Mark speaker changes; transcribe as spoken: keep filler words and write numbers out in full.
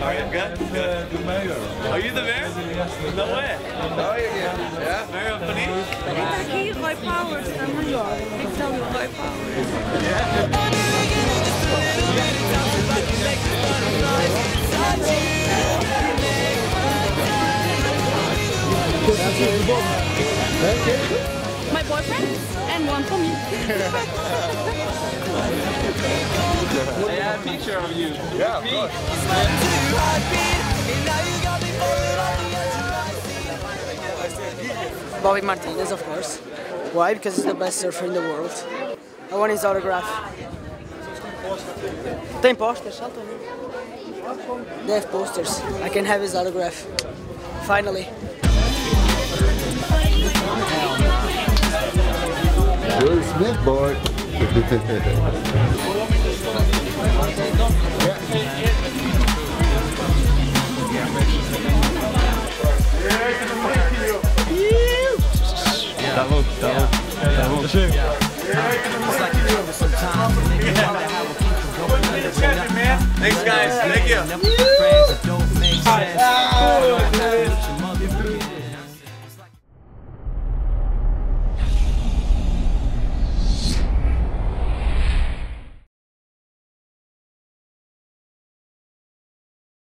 Speaker 1: are you? Good? Good.
Speaker 2: The mayor.
Speaker 1: Are you the mayor? No way.
Speaker 3: Oh, yeah. Yeah.
Speaker 1: Mayor of Portuguese?
Speaker 4: Entra aqui, Roy Powers também. Então, Roy Powers. My boyfriend and one for me.
Speaker 1: They have a picture of you.
Speaker 3: Yeah, of course.
Speaker 5: Bobby Martinez, of course. Why? Because he's the best surfer in the world. I want his autograph. Tem posters? They have posters. I can have his autograph. Finally.
Speaker 3: Jordy Smith, boy.
Speaker 2: Tá bom, tá bom. Tá bom.
Speaker 1: Thanks, guys. Thank you.